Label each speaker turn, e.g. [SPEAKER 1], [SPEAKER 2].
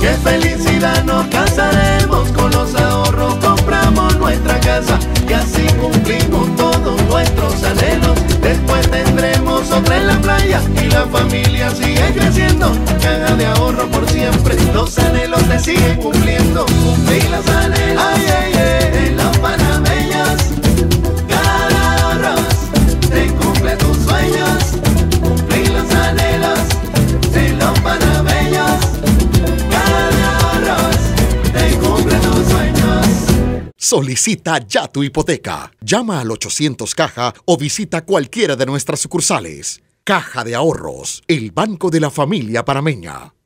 [SPEAKER 1] qué felicidad nos casaremos, con los ahorros compramos nuestra casa y así cumplimos todos nuestros anhelos. Después tendremos otra en la playa y la familia sigue creciendo. Caja de ahorro por siempre, los anhelos se siguen cumpliendo. Cumplir los anhelos, ay, ay, ay, de los panameños. Caja de ahorros te cumple tus sueños. Cumplir los anhelos de los panameños. Caja de ahorros te cumple tus sueños.
[SPEAKER 2] Solicita ya tu hipoteca. Llama al 800 Caja o visita cualquiera de nuestras sucursales. Caja de Ahorros, el banco de la familia panameña.